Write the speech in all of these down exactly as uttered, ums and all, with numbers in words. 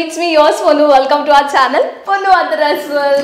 it's me, yours Ponu. Welcome to our channel, Ponu Adraswal.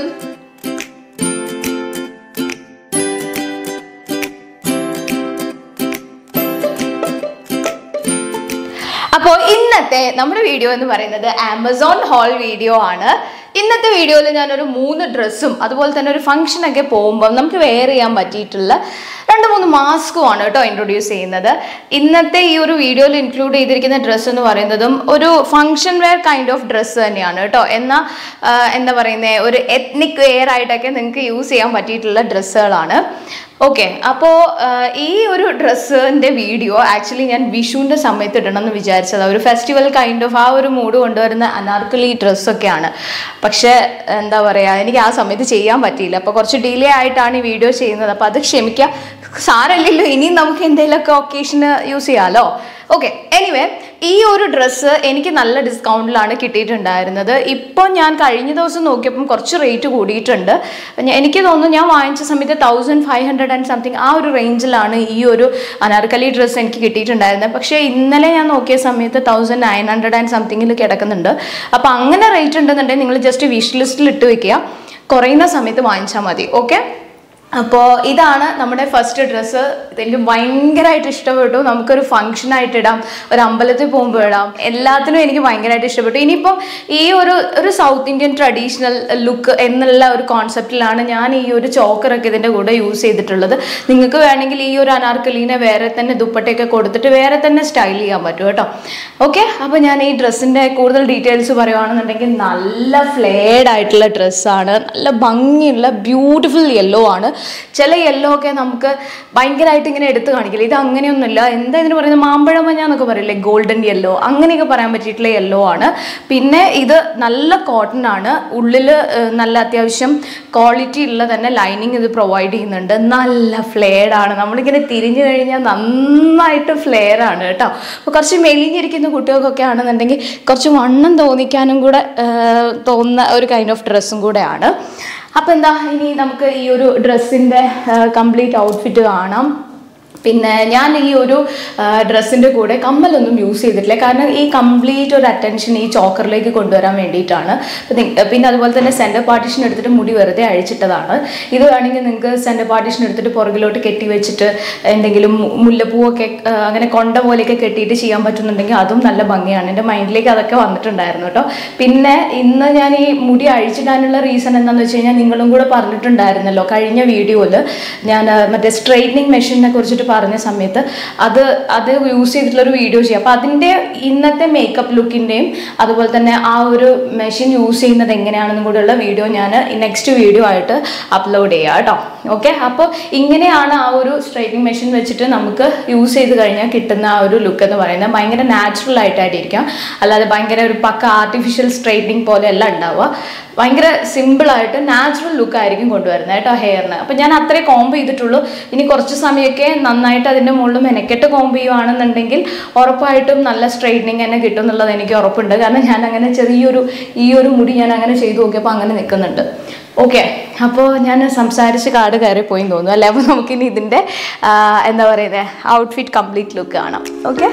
അപ്പോൾ ഇന്നത്തെ നമ്മുടെ video എന്ന് പറയുന്നത് ആമസോൺ ഹോൾ വീഡിയോ ആണ്. ഇന്നത്തെ വീഡിയോയിൽ ഞാനൊരു മൂന്ന് ഡ്രസ്സും അതുപോലെ തന്നെ ഒരു ഫംഗ്ഷനൊക്കെ പോകുമ്പോൾ നമുക്ക് വെയർ ചെയ്യാൻ പറ്റിയിട്ടുള്ള രണ്ട് മൂന്ന് മാസ്കുമാണ് കേട്ടോ ഇൻട്രൊഡ്യൂസ് ചെയ്യുന്നത്. ഇന്നത്തെ ഈ ഒരു വീഡിയോയിൽ ഇൻക്ലൂഡ് ചെയ്തിരിക്കുന്ന ഡ്രസ്സ് എന്ന് പറയുന്നതും ഒരു function wear kind of dress തന്നെയാണ് കേട്ടോ. എന്നാൽ എന്താ പറയുന്നത്, ഒരു എത്നിക് വെയർ ആയിട്ടൊക്കെ നിങ്ങൾക്ക് യൂസ് ചെയ്യാൻ പറ്റിയിട്ടുള്ള ഡ്രസ്സുകളാണ്. ഓക്കെ, അപ്പോൾ ഈ ഒരു ഡ്രസ്സിൻ്റെ വീഡിയോ ആക്ച്വലി ഞാൻ വിഷുവിൻ്റെ സമയത്ത് ഇടണം എന്ന് വിചാരിച്ചത്. ഒരു ഫെസ്റ്റിവൽ കൈൻഡ് ഓഫ് ആ ഒരു മൂഡ് കൊണ്ടുവരുന്ന അനാർക്കലി ഡ്രസ്സൊക്കെയാണ്. പക്ഷേ എന്താ പറയുക, എനിക്ക് ആ സമയത്ത് ചെയ്യാൻ പറ്റിയില്ല. അപ്പോൾ കുറച്ച് ഡിലേ ആയിട്ടാണ് ഈ വീഡിയോ ചെയ്യുന്നത്. അപ്പോൾ അത് ക്ഷമിക്കുക, സാരമില്ലല്ലോ, ഇനിയും നമുക്ക് എന്തെങ്കിലുമൊക്കെ ഒക്കേഷന് യൂസ് ചെയ്യാമല്ലോ. ഓക്കെ, എനിവേ ഈ ഒരു ഡ്രസ്സ് എനിക്ക് നല്ല ഡിസ്കൗണ്ടിലാണ് കിട്ടിയിട്ടുണ്ടായിരുന്നത്. ഇപ്പോൾ ഞാൻ കഴിഞ്ഞ ദിവസം നോക്കിയപ്പം കുറച്ച് റേറ്റ് കൂടിയിട്ടുണ്ട്. എനിക്ക് തോന്നുന്നു ഞാൻ വാങ്ങിച്ച സമയത്ത് thousand five hundred and something ആ ഒരു റേഞ്ചിലാണ് ഈ ഒരു അനാർക്കലി ഡ്രസ്സ് എനിക്ക് കിട്ടിയിട്ടുണ്ടായിരുന്നത്. പക്ഷേ ഇന്നലെ ഞാൻ നോക്കിയ സമയത്ത് തൗസൻഡ് നയൻ ഹൺഡ്രഡ് ആൻഡ് സംതിങ്ങിൽ കിടക്കുന്നുണ്ട്. അപ്പോൾ അങ്ങനെ റേറ്റ് ഉണ്ടെന്നുണ്ടെങ്കിൽ നിങ്ങൾ ജസ്റ്റ് വിഷ് ലിസ്റ്റിൽ ഇട്ട് വെക്കുക, കുറയുന്ന സമയത്ത് വാങ്ങിച്ചാൽ മതി. ഓക്കെ, അപ്പോൾ ഇതാണ് നമ്മുടെ ഫസ്റ്റ് ഡ്രസ്സ്. ഇതെനിക്ക് ഭയങ്കരമായിട്ട് ഇഷ്ടപ്പെട്ടു. നമുക്കൊരു ഫംഗ്ഷനായിട്ട് ഇടാം, ഒരു അമ്പലത്തിൽ പോകുമ്പോൾ ഇടാം, എല്ലാത്തിനും എനിക്ക് ഭയങ്കരമായിട്ട് ഇഷ്ടപ്പെട്ടു. ഇനിയിപ്പം ഈ ഒരു ഒരു സൗത്ത് ഇന്ത്യൻ ട്രഡീഷണൽ ലുക്ക് എന്നുള്ള ഒരു കോൺസെപ്റ്റിലാണ് ഞാൻ ഈ ഒരു ചോക്കറൊക്കെ ഇതിൻ്റെ കൂടെ യൂസ് ചെയ്തിട്ടുള്ളത്. നിങ്ങൾക്ക് വേണമെങ്കിൽ ഈ ഒരു അനാർക്കലീനെ വേറെ തന്നെ ദുപ്പട്ടയൊക്കെ കൊടുത്തിട്ട് വേറെ തന്നെ സ്റ്റൈൽ ചെയ്യാൻ പറ്റും കേട്ടോ. ഓക്കെ, അപ്പോൾ ഞാൻ ഈ ഡ്രസ്സിൻ്റെ കൂടുതൽ ഡീറ്റെയിൽസ് പറയുകയാണെന്നുണ്ടെങ്കിൽ നല്ല ഫ്ലെയർഡ് ആയിട്ടുള്ള ഡ്രസ്സാണ്, നല്ല ഭംഗിയുള്ള ബ്യൂട്ടിഫുൾ യെല്ലോ ആണ്. ചില യെല്ലോ ഒക്കെ നമുക്ക് ഭയങ്കരമായിട്ട് ഇങ്ങനെ എടുത്ത് കാണിക്കില്ല, ഇത് അങ്ങനെയൊന്നുമില്ല. എന്താ ഇതിന് പറയുന്നത്, മാമ്പഴ മഞ്ഞ എന്നൊക്കെ പറയില്ലേ, ഗോൾഡൻ യെല്ലോ, അങ്ങനെയൊക്കെ പറയാൻ പറ്റിയിട്ടുള്ള യെല്ലോ ആണ്. പിന്നെ ഇത് നല്ല കോട്ടൺ ആണ്, ഉള്ളിൽ നല്ല അത്യാവശ്യം ക്വാളിറ്റി ഉള്ള തന്നെ ലൈനിങ് ഇത് പ്രൊവൈഡ് ചെയ്യുന്നുണ്ട്. നല്ല ഫ്ലെയർഡ് ആണ്, നമ്മളിങ്ങനെ തിരിഞ്ഞു കഴിഞ്ഞാൽ നന്നായിട്ട് ഫ്ലെയർ ആണ് കേട്ടോ. അപ്പോൾ കുറച്ച് മെലിഞ്ഞിരിക്കുന്ന കുട്ടികൾക്കൊക്കെ ആണെന്നുണ്ടെങ്കിൽ കുറച്ച് വണ്ണം തോന്നിക്കാനും കൂടെ തോന്നുന്ന ഒരു കൈൻഡ് ഓഫ് ഡ്രസ്സും കൂടെയാണ്. അപ്പോൾ എന്താ, ഇനി നമുക്ക് ഈ ഒരു ഡ്രസ്സിൻ്റെ കംപ്ലീറ്റ് ഔട്ട്ഫിറ്റ് കാണാം. പിന്നെ ഞാൻ ഈ ഒരു ഡ്രസ്സിൻ്റെ കൂടെ കമ്മലൊന്നും യൂസ് ചെയ്തിട്ടില്ല, കാരണം ഈ കംപ്ലീറ്റ് ഒരു അറ്റൻഷൻ ഈ ചോക്കറിലേക്ക് കൊണ്ടുവരാൻ വേണ്ടിയിട്ടാണ്. പിന്നെ അതുപോലെ തന്നെ സെൻറ്റർ പാർട്ടീഷൻ എടുത്തിട്ട് മുടി വെറുതെ അഴിച്ചിട്ടതാണ്. ഇത് വേണമെങ്കിൽ നിങ്ങൾക്ക് സെൻറ്റർ പാർട്ടീഷൻ എടുത്തിട്ട് പുറകിലോട്ട് കെട്ടി വെച്ചിട്ട് എന്തെങ്കിലും മുല്ലപ്പൂവൊക്കെ അങ്ങനെ കൊണ്ട പോലെയൊക്കെ കെട്ടിയിട്ട് ചെയ്യാൻ പറ്റുന്നുണ്ടെങ്കിൽ അതും നല്ല ഭംഗിയാണ്. എൻ്റെ മൈൻഡിലേക്ക് അതൊക്കെ വന്നിട്ടുണ്ടായിരുന്നു കേട്ടോ. പിന്നെ ഇന്ന് ഞാൻ ഈ മുടി അഴിച്ചിടാനുള്ള റീസൺ എന്താണെന്ന് വെച്ച് കഴിഞ്ഞാൽ നിങ്ങളും കൂടെ പറഞ്ഞിട്ടുണ്ടായിരുന്നല്ലോ കഴിഞ്ഞ വീഡിയോയിൽ, ഞാൻ മറ്റേ സ്ട്രെയിറ്റനിങ് മെഷീനെ കുറിച്ചിട്ട് പറഞ്ഞ സമയത്ത് അത് അത് യൂസ് ചെയ്തിട്ടുള്ളൊരു വീഡിയോ ചെയ്യാം. അപ്പോൾ അതിൻ്റെ ഇന്നത്തെ മേക്കപ്പ് ലുക്കിൻ്റെയും അതുപോലെ തന്നെ ആ ഒരു മെഷീൻ യൂസ് ചെയ്യുന്നത് എങ്ങനെയാണെന്നും കൂടെയുള്ള വീഡിയോ ഞാൻ നെക്സ്റ്റ് വീഡിയോ ആയിട്ട് അപ്ലോഡ് ചെയ്യാം കേട്ടോ. ഓക്കെ, അപ്പോൾ ഇങ്ങനെയാണ് ആ ഒരു സ്ട്രൈറ്റിംഗ് മെഷീൻ വെച്ചിട്ട് നമുക്ക് യൂസ് ചെയ്ത് കഴിഞ്ഞാൽ കിട്ടുന്ന ആ ഒരു ലുക്ക് എന്ന് പറയുന്നത്. ഭയങ്കര നാച്ചുറൽ ആയിട്ടായിരിക്കാം, അല്ലാതെ ഭയങ്കര ഒരു പക്ക ആർട്ടിഫിഷ്യൽ സ്ട്രൈറ്റിംഗ് പോലെയല്ല ഉണ്ടാവുക. ഭയങ്കര സിമ്പിളായിട്ട് നാച്ചുറൽ ലുക്കായിരിക്കും കൊണ്ടുവരുന്നത് കേട്ടോ ഹെയറിന്. അപ്പം ഞാൻ അത്രേ കോംബ് ചെയ്തിട്ടുള്ളൂ. ഇനി കുറച്ച് സമയമൊക്കെ നന്നായിട്ട് അതിൻ്റെ മുകളിൽ മെനക്കെട്ട് കോംബ് ചെയ്യുകയാണെന്നുണ്ടെങ്കിൽ ഉറപ്പായിട്ടും നല്ല സ്ട്രൈറ്റനിങ് തന്നെ കിട്ടും എന്നുള്ളത് എനിക്ക് ഉറപ്പുണ്ട്. കാരണം ഞാൻ അങ്ങനെ ചെറിയൊരു ഈ ഒരു മുടി ഞാൻ അങ്ങനെ ചെയ്ത് നോക്കിയപ്പോൾ അങ്ങനെ നിൽക്കുന്നുണ്ട്. ഓക്കെ, അപ്പോൾ ഞാൻ സംസാരിച്ച് കാട് കയറി പോയി തോന്നുന്നു അല്ലേ. അപ്പോൾ നമുക്കിനി ഇതിൻ്റെ എന്താ പറയുന്നത് ഔട്ട്ഫിറ്റ് കംപ്ലീറ്റ് ലുക്ക് കാണാം. ഓക്കെ,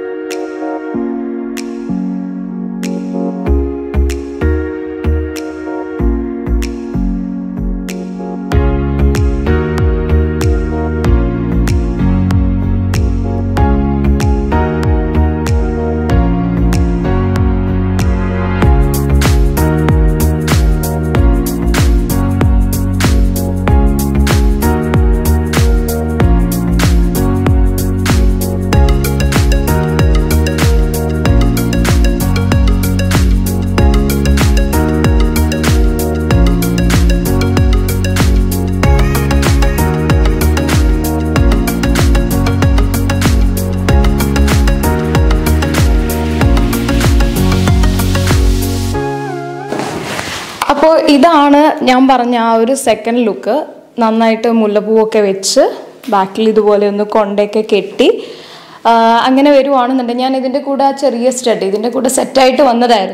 അപ്പോൾ ഇതാണ് ഞാൻ പറഞ്ഞ ആ ഒരു സെക്കൻഡ് ലുക്ക്. നന്നായിട്ട് മുല്ലപ്പൂവൊക്കെ വെച്ച് ബാക്കിൽ ഇതുപോലെ ഒന്ന് കൊണ്ടൊക്കെ കെട്ടി അങ്ങനെ വരുവാണെന്നുണ്ടെങ്കിൽ ഞാൻ ഇതിൻ്റെ കൂടെ ആ ചെറിയ സ്റ്റഡ് ഇതിൻ്റെ കൂടെ സെറ്റായിട്ട് വന്നതായിരുന്നു.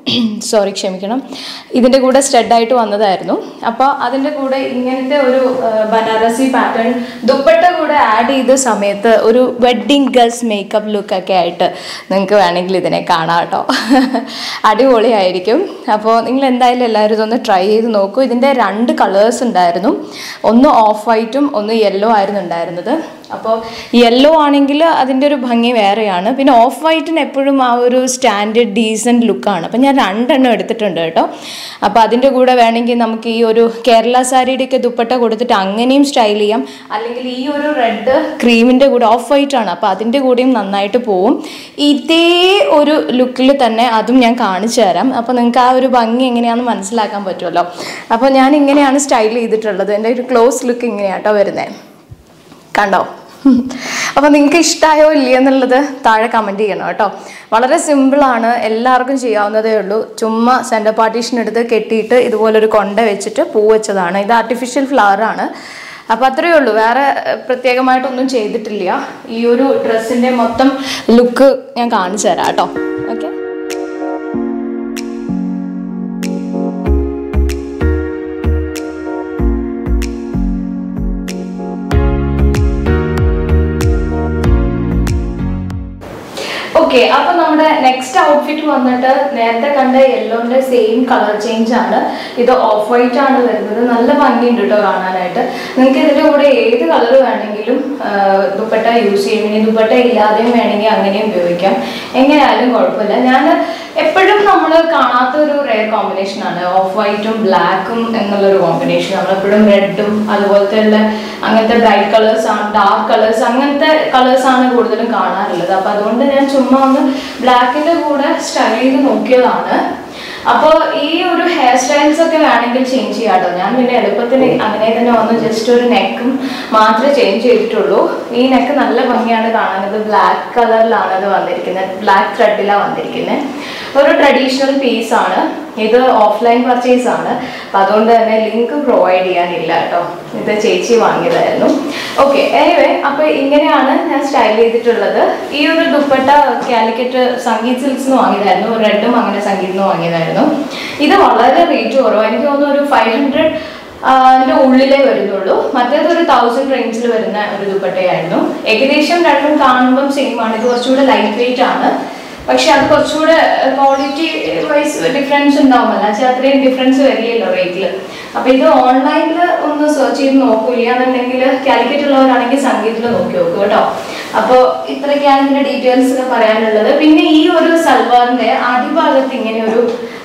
സോറി ക്ഷമിക്കണം, ഇതിൻ്റെ കൂടെ സ്റ്റഡായിട്ട് വന്നതായിരുന്നു. അപ്പോൾ അതിൻ്റെ കൂടെ ഇങ്ങനത്തെ ഒരു ബനാറസി പാറ്റേൺ ദുപ്പട്ട കൂടെ ആഡ് ചെയ്ത സമയത്ത് ഒരു വെഡ്ഡിങ് ഗേൾസ് മേക്കപ്പ് ലുക്കൊക്കെ ആയിട്ട് നിങ്ങൾക്ക് വേണമെങ്കിൽ ഇതിനെ കാണാം കേട്ടോ. അടിപൊളിയായിരിക്കും. അപ്പോൾ നിങ്ങൾ എന്തായാലും എല്ലാവരും ഇതൊന്ന് ട്രൈ ചെയ്ത് നോക്കൂ. ഇതിൻ്റെ രണ്ട് കളേഴ്സ് ഉണ്ടായിരുന്നു, ഒന്ന് ഓഫ് വൈറ്റും ഒന്ന് യെല്ലോ ആയിരുന്നു ഉണ്ടായിരുന്നത്. അപ്പോൾ യെല്ലോ ആണെങ്കിൽ അതിൻ്റെ ഒരു ഭംഗി വേറെയാണ്. പിന്നെ ഓഫ് വൈറ്റിന് എപ്പോഴും ആ ഒരു സ്റ്റാൻഡേർഡ് ഡീസൻറ്റ് ലുക്കാണ്. അപ്പം ഞാൻ രണ്ടെണ്ണം എടുത്തിട്ടുണ്ട് കേട്ടോ. അപ്പോൾ അതിൻ്റെ കൂടെ വേണമെങ്കിൽ നമുക്ക് ഈ ഒരു കേരള സാരിയുടെയൊക്കെ ദുപ്പട്ട കൊടുത്തിട്ട് അങ്ങനെയും സ്റ്റൈൽ ചെയ്യാം. അല്ലെങ്കിൽ ഈ ഒരു റെഡ് ക്രീമിൻ്റെ കൂടെ ഓഫ് വൈറ്റ് ആണ്, അപ്പോൾ അതിൻ്റെ കൂടെയും നന്നായിട്ട് പോവും. ഇതേ ഒരു ലുക്കിൽ തന്നെ അതും ഞാൻ കാണിച്ചു തരാം. അപ്പോൾ നിങ്ങൾക്ക് ആ ഒരു ഭംഗി എങ്ങനെയാണെന്ന് മനസ്സിലാക്കാൻ പറ്റുമല്ലോ. അപ്പോൾ ഞാൻ ഇങ്ങനെയാണ് സ്റ്റൈൽ ചെയ്തിട്ടുള്ളത്. എൻ്റെ ഒരു ക്ലോസ് ലുക്ക് ഇങ്ങനെയാണ് കേട്ടോ വരുന്നത്. കണ്ടോ? അപ്പോൾ നിങ്ങൾക്ക് ഇഷ്ടമായോ ഇല്ല എന്നുള്ളത് താഴെ കമൻറ്റ് ചെയ്യണം കേട്ടോ. വളരെ സിമ്പിളാണ്, എല്ലാവർക്കും ചെയ്യാവുന്നതേ ഉള്ളൂ. ചുമ്മാ സെൻറ്റർ പാർട്ടീഷൻ എടുത്ത് കെട്ടിയിട്ട് ഇതുപോലൊരു കൊണ്ട വെച്ചിട്ട് പൂ വെച്ചതാണ്. ഇത് ആർട്ടിഫിഷ്യൽ ഫ്ലവർ ആണ്. അപ്പോൾ അത്രയേ ഉള്ളൂ, വേറെ പ്രത്യേകമായിട്ടൊന്നും ചെയ്തിട്ടില്ല. ഈ ഒരു ഡ്രസ്സിൻ്റെ മൊത്തം ലുക്ക് ഞാൻ കാണിച്ചു തരാം കേട്ടോ. Okay, okay. അപ്പോൾ നമ്മുടെ നെക്സ്റ്റ് ഔട്ട്ഫിറ്റ് വന്നിട്ട് നേരത്തെ കണ്ട യെല്ലോൻ്റെ സെയിം കളർ ചേഞ്ച് ആണ്. ഇത് ഓഫ് വൈറ്റ് ആണ് വരുന്നത്. നല്ല ഭംഗിയുണ്ട് കേട്ടോ കാണാനായിട്ട്. നിങ്ങൾക്ക് ഇതിൻ്റെ കൂടെ ഏത് കളർ വേണമെങ്കിലും ദുപ്പട്ട യൂസ് ചെയ്യും. ഇനി ദുപ്പട്ട ഇല്ലാതെയും വേണമെങ്കിൽ അങ്ങനെയും ഉപയോഗിക്കാം. എങ്ങനെയായാലും കുഴപ്പമില്ല. ഞാൻ എപ്പോഴും നമ്മൾ കാണാത്ത ഒരു റെയർ കോമ്പിനേഷൻ ആണ് ഓഫ് വൈറ്റും ബ്ലാക്കും എന്നുള്ളൊരു കോമ്പിനേഷൻ. നമ്മളെപ്പോഴും റെഡും അതുപോലത്തെ ഉള്ള അങ്ങനത്തെ ബ്രൈറ്റ് കളേഴ്സ് ആണ്, ഡാർക്ക് കളേഴ്സ്, അങ്ങനത്തെ കളേഴ്സ് ആണ് കൂടുതലും കാണാറുള്ളത്. അപ്പോൾ അതുകൊണ്ട് ഞാൻ ചുമ്മാ ഒന്ന് ബ്ലാക്കിൻ്റെ കൂടെ സ്റ്റൈൽ ചെയ്ത് നോക്കിയതാണ്. അപ്പോൾ ഈ ഒരു ഹെയർ സ്റ്റൈൽസ് ഒക്കെ വേണമെങ്കിൽ ചേഞ്ച് ചെയ്യാം കേട്ടോ. ഞാൻ പിന്നെ എളുപ്പത്തിന് അങ്ങനെ തന്നെ വന്ന് ജസ്റ്റ് ഒരു നെക്കും മാത്രമേ ചേഞ്ച് ചെയ്തിട്ടുള്ളൂ. ഈ നെക്ക് നല്ല ഭംഗിയാണ് കാണാൻ. ഇത് ബ്ലാക്ക് കളറിലാണ് ഇത് വന്നിരിക്കുന്നത്, ബ്ലാക്ക് ത്രെഡിലാണ് വന്നിരിക്കുന്നത്. ഒരു ട്രഡീഷണൽ പീസാണ് ഇത്. ഓഫ്ലൈൻ പർച്ചേസ് ആണ്, അപ്പം അതുകൊണ്ട് തന്നെ ലിങ്ക് പ്രൊവൈഡ് ചെയ്യാനില്ല കേട്ടോ. ഇത് ചേച്ചി വാങ്ങിയതായിരുന്നു. ഓക്കെ, എനിവേ അപ്പോൾ ഇങ്ങനെയാണ് ഞാൻ സ്റ്റൈൽ ചെയ്തിട്ടുള്ളത്. ഈ ഒരു ദുപ്പട്ട കാലിക്കറ്റ് സംഗീത് സിൽക്സിന് വാങ്ങിയതായിരുന്നു. റെഡും അങ്ങനെ സംഗീതിന് വാങ്ങിയതായിരുന്നു. ഇത് വളരെ റേറ്റ് കുറവാണ്. എനിക്ക് തോന്നുന്നു ഒരു ഫൈവ് ഹൺഡ്രഡ് അതിൻ്റെ ഉള്ളിലേ വരുന്നുള്ളൂ. മറ്റേത് ഒരു തൗസൻഡ് റേഞ്ചിൽ വരുന്ന ഒരു ദുപ്പട്ടയായിരുന്നു. ഏകദേശം രണ്ടും കാണുമ്പം സെയിം ആണ്. ഇത് കുറച്ചുകൂടെ ലൈറ്റ് വെയിറ്റ് ആണ്, പക്ഷെ അത് കുറച്ചുകൂടെ ക്വാളിറ്റി വൈസ് ഡിഫറൻസ് ഉണ്ടാവുമല്ലോ. പക്ഷേ അത്രയും ഡിഫറൻസ് വരില്ലല്ലോ റേറ്റിൽ. അപ്പോൾ ഇത് ഓൺലൈനിൽ ഒന്ന് സെർച്ച് ചെയ്ത് നോക്കൂല എന്നുണ്ടെങ്കിൽ കാലിക്കറ്റ് ഉള്ളവരാണെങ്കിൽ സംഗീതത്തിൽ നോക്കി നോക്കൂ കേട്ടോ. അപ്പോൾ ഇത്രയൊക്കെയാണ് ഇതിൻ്റെ ഡീറ്റെയിൽസ് ഒക്കെ പറയാനുള്ളത്. പിന്നെ ഈ ഒരു സൽവാറിൻ്റെ അടിഭാഗത്ത് ഇങ്ങനെ ഒരു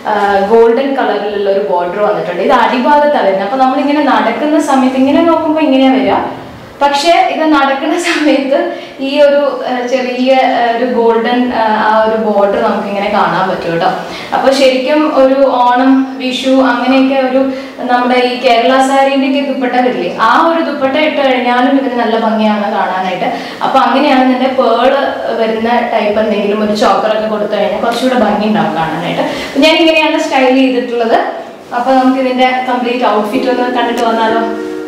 ഗോൾഡൻ കളറിലുള്ള ഒരു ബോർഡർ വന്നിട്ടുണ്ട്. ഇത് അടിഭാഗത്താണ് വരുന്നത്. അപ്പോൾ നമ്മളിങ്ങനെ നടക്കുന്ന സമയത്ത് ഇങ്ങനെ നോക്കുമ്പോൾ ഇങ്ങനെയാണ് വരിക. പക്ഷേ ഇത് നടക്കുന്ന സമയത്ത് ഈ ഒരു ചെറിയ ഒരു ഗോൾഡൻ ആ ഒരു ബോർഡർ നമുക്കിങ്ങനെ കാണാൻ പറ്റും കേട്ടോ. അപ്പോൾ ശരിക്കും ഒരു ഓണം, വിഷു അങ്ങനെയൊക്കെ ഒരു നമ്മുടെ ഈ കേരള സാരീൻ്റെയൊക്കെ ദുപ്പട്ട വരില്ലേ, ആ ഒരു ദുപ്പട്ട ഇട്ട് കഴിഞ്ഞാലും ഇതിന് നല്ല ഭംഗിയാണ് കാണാനായിട്ട്. അപ്പോൾ അങ്ങനെയാണ് ഇതിൻ്റെ പേള് വരുന്ന ടൈപ്പ് എന്തെങ്കിലും ഒരു ചോക്കറൊക്കെ കൊടുത്തു കഴിഞ്ഞാൽ കുറച്ചുകൂടെ ഭംഗി ഉണ്ടാവും കാണാനായിട്ട്. ഞാൻ ഇങ്ങനെയാണ് സ്റ്റൈൽ ചെയ്തിട്ടുള്ളത്. അപ്പോൾ നമുക്ക് ഇതിൻ്റെ കംപ്ലീറ്റ് ഔട്ട്ഫിറ്റ് ഒന്ന് കണ്ടിട്ട് വന്നാലോ.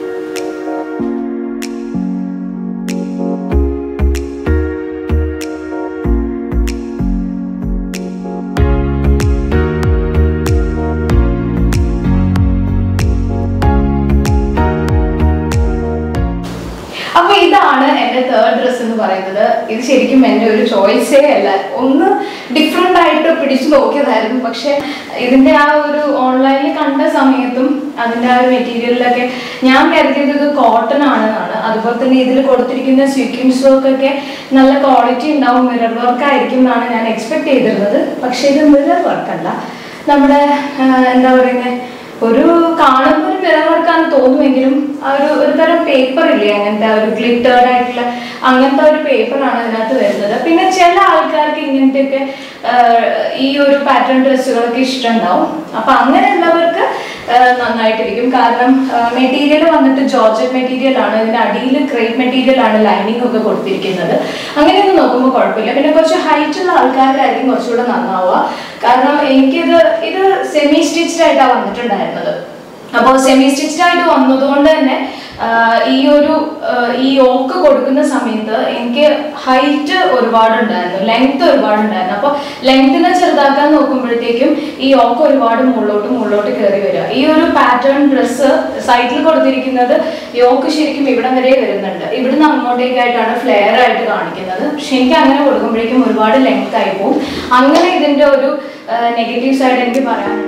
അപ്പോൾ ഇതാണ് എൻ്റെ തേർഡ് ഡ്രസ്സ് എന്ന് പറയുന്നത്. ഇത് ശരിക്കും എൻ്റെ ഒരു ചോയ്സേ അല്ല, ഒന്ന് ഡിഫറെൻ്റ് ആയിട്ട് പിടിച്ചു നോക്കിയതായിരുന്നു. പക്ഷെ ഇതിൻ്റെ ആ ഒരു ഓൺലൈനിൽ കണ്ട സമയത്തും അതിൻ്റെ ആ ഒരു മെറ്റീരിയലിലൊക്കെ ഞാൻ കരുതിയത് ഇത് കോട്ടൺ ആണെന്നാണ്. അതുപോലെ തന്നെ ഇതിൽ കൊടുത്തിരിക്കുന്ന സീക്വൻസ് വർക്കൊക്കെ നല്ല ക്വാളിറ്റി ഉണ്ടാവും, മിറർ വർക്ക് ആയിരിക്കും എന്നാണ് ഞാൻ എക്സ്പെക്ട് ചെയ്തിരുന്നത്. പക്ഷേ ഇത് മിറർ വർക്കല്ല, നമ്മുടെ എന്താ പറയുന്നത്, ഒരു കാണുമ്പോൾ ഒരു മിറർ വർക്കാന്ന് തോന്നുമെങ്കിലും ആ ഒരു ഒരു തരം പേപ്പർ ഇല്ലേ, അങ്ങനത്തെ ഒരു ഗ്ലിറ്റേർഡ് ആയിട്ടുള്ള അങ്ങനത്തെ ഒരു പേപ്പറാണ് അതിനകത്ത് വരുന്നത്. പിന്നെ ചില ആൾക്കാർക്ക് ഇങ്ങനത്തെയൊക്കെ ഈ ഒരു പാറ്റേൺ ഡ്രസ്സുകളൊക്കെ ഇഷ്ടമുണ്ടാവും. അപ്പം അങ്ങനെയുള്ളവർക്ക് നന്നായിട്ടിരിക്കും. കാരണം മെറ്റീരിയൽ വന്നിട്ട് ജോർജറ്റ് മെറ്റീരിയൽ ആണ്, ഇതിൻ്റെ അടിയിൽ ക്രേപ്പ് മെറ്റീരിയൽ ആണ് ലൈനിങ് ഒക്കെ കൊടുത്തിരിക്കുന്നത്. അങ്ങനെയൊന്നും നോക്കുമ്പോൾ കുഴപ്പമില്ല. പിന്നെ കുറച്ച് ഹൈറ്റുള്ള ആൾക്കാരായിരിക്കും കുറച്ചുകൂടെ നന്നാവുക. കാരണം എനിക്കിത് ഇത് സെമി സ്റ്റിച്ച്ഡ് ആയിട്ടാണ് വന്നിട്ടുണ്ടായിരുന്നത്. അപ്പോൾ സെമി സ്റ്റിച്ച്ഡ് ആയിട്ട് വന്നതുകൊണ്ട് തന്നെ ഈ ഒരു ഈ യോക്ക് കൊടുക്കുന്ന സമയത്ത് എനിക്ക് ഹൈറ്റ് ഒരുപാടുണ്ടായിരുന്നു, ലെങ്ത് ഒരുപാടുണ്ടായിരുന്നു. അപ്പോൾ ലെങ്തിനെ ചെറുതാക്കാൻ നോക്കുമ്പോഴത്തേക്കും ഈ യോക്ക് ഒരുപാട് മുകളിലോട്ട് മുകളിലോട്ട് കയറി വരിക. ഈ ഒരു പാറ്റേൺ ഡ്രസ്സ് സൈഡിൽ കൊടുത്തിരിക്കുന്നത് യോക്ക് ശരിക്കും ഇവിടം വരെ വരുന്നുണ്ട്, ഇവിടുന്ന് അങ്ങോട്ടേക്കായിട്ടാണ് ഫ്ലെയർ ആയിട്ട് കാണിക്കുന്നത്. പക്ഷെ എനിക്ക് അങ്ങനെ കൊടുക്കുമ്പോഴേക്കും ഒരുപാട് ലെങ്ത് ആയി പോകും. അങ്ങനെ ഇതിൻ്റെ ഒരു നെഗറ്റീവ് സൈഡ് എനിക്ക് പറയാനുണ്ട്.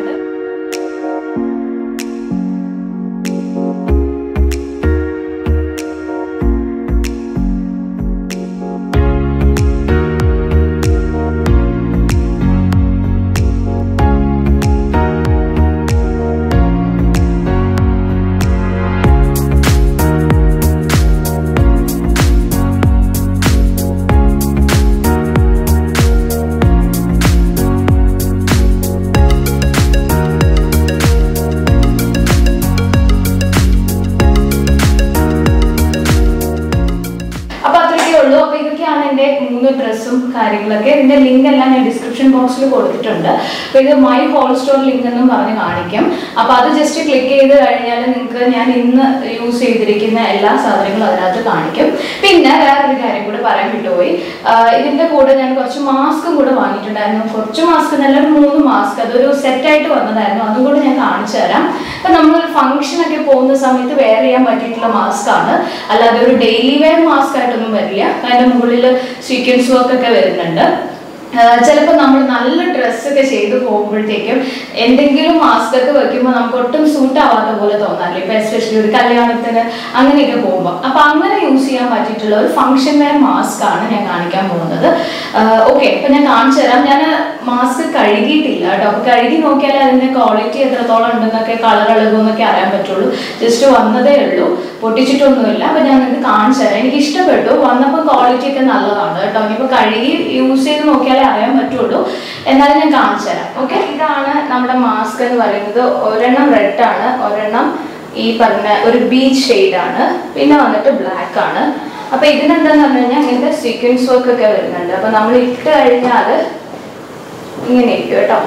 മൂന്ന് ഡ്രസ്സും കാര്യങ്ങളൊക്കെ ഇതിന്റെ ലിങ്ക് എല്ലാം ഞാൻ ഡിസ്ക്രിപ്ഷൻ ബോക്സിൽ കൊടുത്തിട്ടുണ്ട്. അപ്പോൾ ഇത് മൈ ഹോൾ സ്റ്റോർ ലിങ്ക് എന്നും പറഞ്ഞ് കാണിക്കും. അപ്പോൾ അത് ജസ്റ്റ് ക്ലിക്ക് ചെയ്ത് കഴിഞ്ഞാൽ നിങ്ങൾക്ക് ഞാൻ ഇന്ന് യൂസ് ചെയ്തിരിക്കുന്ന എല്ലാ സാധനങ്ങളും അതിനകത്ത് കാണിക്കും. പിന്നെ വേറൊരു കാര്യം കൂടെ പറയാൻ വിട്ടുപോയി, ഇതിന്റെ കൂടെ ഞാൻ കുറച്ച് മാസ്കും കൂടെ വാങ്ങിയിട്ടുണ്ടായിരുന്നു. കുറച്ച് മാസ്ക് നല്ല മൂന്ന് മാസ്ക്, അതൊരു സെറ്റായിട്ട് വന്നതായിരുന്നു, അതും കൂടെ ഞാൻ കാണിച്ചു തരാം. അപ്പം നമ്മളൊരു ഫംഗ്ഷൻ ഒക്കെ പോകുന്ന സമയത്ത് വെയർ ചെയ്യാൻ പറ്റിയിട്ടുള്ള മാസ്ക് ആണ്, അല്ലാതെ ഒരു ഡെയിലി വെയർ മാസ്ക് ആയിട്ടൊന്നും വരില്ല. അതിന്റെ മുകളിൽ സീക്വൻസ് വർക്ക് ഒക്കെ വരുന്നുണ്ട്. ചിലപ്പോൾ നമ്മൾ നല്ല ഡ്രസ്സൊക്കെ ചെയ്ത് പോകുമ്പോഴത്തേക്കും എന്തെങ്കിലും മാസ്ക് ഒക്കെ വെക്കുമ്പോൾ നമുക്ക് ഒട്ടും സൂട്ട് ആവാത്ത പോലെ തോന്നാറില്ല, ഇപ്പം എസ്പെഷ്യലി ഒരു കല്യാണത്തിന് അങ്ങനെയൊക്കെ പോകുമ്പോൾ. അപ്പം അങ്ങനെ യൂസ് ചെയ്യാൻ പറ്റിയിട്ടുള്ള ഒരു ഫംഗ്ഷൻ വെയർ മാസ്ക് ആണ് ഞാൻ കാണിക്കാൻ പോകുന്നത്. ഓക്കെ, അപ്പം ഞാൻ കാണിച്ചു തരാം. ഞാൻ മാസ്ക് കഴുകിയിട്ടില്ല കേട്ടോ. അപ്പോൾ കഴുകി നോക്കിയാൽ അതിൻ്റെ ക്വാളിറ്റി എത്രത്തോളം ഉണ്ടെന്നൊക്കെ കളർ ഇളകുമെന്നൊക്കെ അറിയാൻ പറ്റുള്ളൂ. ജസ്റ്റ് വന്നതേ ഉള്ളൂ, പൊട്ടിച്ചിട്ടൊന്നുമില്ല. അപ്പം ഞാൻ നിങ്ങൾക്ക് കാണിച്ചു തരാം. എനിക്ക് ഇഷ്ടപ്പെട്ടു, വന്നപ്പോൾ ക്വാളിറ്റി ഒക്കെ നല്ലതാണ് കേട്ടോ. ഇനിയിപ്പോൾ കഴുകി യൂസ് ചെയ്ത് നോക്കിയാൽ അറിയാൻ പറ്റുള്ളൂ, എന്നാലും ഞാൻ കാണിച്ചു തരാം. ഓക്കെ, ഇതാണ് നമ്മുടെ മാസ്ക് എന്ന് പറയുന്നത്. ഒരെണ്ണം റെഡ് ആണ്, ഒരെണ്ണം ഈ പറഞ്ഞ ഒരു ബീച്ച് ഷെയ്ഡ് ആണ്, പിന്നെ വന്നിട്ട് ബ്ലാക്ക് ആണ്. അപ്പൊ ഇതിനെന്താന്ന് പറഞ്ഞു കഴിഞ്ഞാൽ ഇങ്ങനത്തെ സീക്വൻസ് വർക്ക് ഒക്കെ വരുന്നുണ്ട്. അപ്പൊ നമ്മൾ ഇട്ട് കഴിഞ്ഞാൽ ഇങ്ങനെ ഇരിക്കും കേട്ടോ.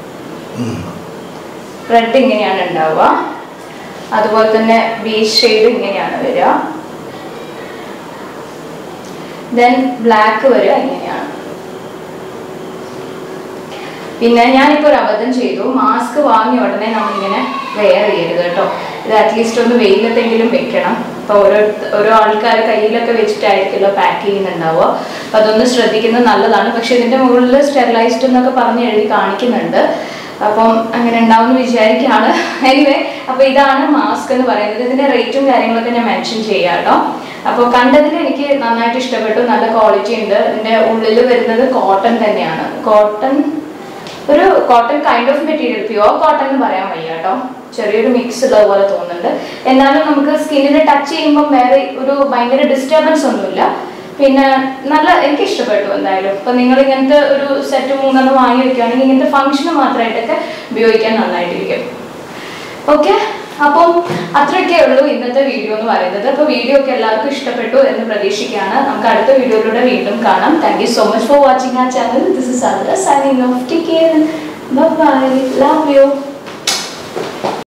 റെഡ് ഇങ്ങനെയാണ് ഉണ്ടാവുക, അതുപോലെ തന്നെ ബീച്ച് ഷെയ്ഡ് ഇങ്ങനെയാണ് വരിക, ദെൻ ബ്ലാക്ക് വരിക ഇങ്ങനെയാണ്. പിന്നെ ഞാനിപ്പോൾ ഒരു അബദ്ധം ചെയ്തു, മാസ്ക് വാങ്ങിയ ഉടനെ നമ്മളിങ്ങനെ വെയർ ചെയ്യരുത് കേട്ടോ. ഇത് അറ്റ്ലീസ്റ്റ് ഒന്ന് വെയിലത്തെങ്കിലും വെക്കണം. അപ്പോൾ ഓരോ ഓരോ ആൾക്കാർ കയ്യിലൊക്കെ വെച്ചിട്ടായിരിക്കുമല്ലോ പാക്ക് ചെയ്യുന്നുണ്ടാവുക. അപ്പം അതൊന്ന് ശ്രദ്ധിക്കുന്നത് നല്ലതാണ്. പക്ഷെ ഇതിൻ്റെ മുകളിൽ സ്റ്റെറിലൈസ്ഡ് എന്നൊക്കെ പറഞ്ഞ് എഴുതി കാണിക്കുന്നുണ്ട്, അപ്പം അങ്ങനെ ഉണ്ടാവുമെന്ന് വിചാരിക്കുകയാണ്. എനിവേ, അപ്പോൾ ഇതാണ് മാസ്ക് എന്ന് പറയുന്നത്. ഇതിൻ്റെ റേറ്റും കാര്യങ്ങളൊക്കെ ഞാൻ മെൻഷൻ ചെയ്യാം കേട്ടോ. അപ്പോൾ കണ്ടതിൽ എനിക്ക് നന്നായിട്ട് ഇഷ്ടപ്പെട്ടു, നല്ല ക്വാളിറ്റി ഉണ്ട്. ഇതിൻ്റെ ഉള്ളിൽ വരുന്നത് കോട്ടൺ തന്നെയാണ്, കോട്ടൺ ഒരു cotton kind of material, pure cotton എന്ന് പറയാൻ വയ്യ കേട്ടോ, ചെറിയൊരു മിക്സ് ഉള്ള പോലെ തോന്നുന്നുണ്ട്. എന്നാലും നമുക്ക് സ്കിന്നിനെ ടച്ച് ചെയ്യുമ്പോൾ വേറെ ഒരു ഭയങ്കര ഡിസ്റ്റർബൻസ് ഒന്നുമില്ല. പിന്നെ നല്ല എനിക്ക് ഇഷ്ടപ്പെട്ടു എന്തായാലും. ഇപ്പം നിങ്ങൾ ഇങ്ങനത്തെ ഒരു സെറ്റ് മൂന്നെണ്ണം വാങ്ങി വെക്കുകയാണെങ്കിൽ ഇങ്ങനത്തെ ഫംഗ്ഷന് മാത്രമായിട്ടൊക്കെ ഉപയോഗിക്കാൻ നന്നായിട്ടിരിക്കും. ഓക്കെ, അപ്പം അത്രയൊക്കെ ഉള്ളൂ ഇന്നത്തെ വീഡിയോ എന്ന് പറയുന്നത്. അപ്പോൾ വീഡിയോ ഒക്കെ എല്ലാവർക്കും ഇഷ്ടപ്പെട്ടു എന്ന് പ്രതീക്ഷിക്കുകയാണ്. നമുക്ക് അടുത്ത വീഡിയോയിലൂടെ വീണ്ടും കാണാം. Thank you so much for watching our channel. This is Adra signing off. Take care. Bye bye. Love you.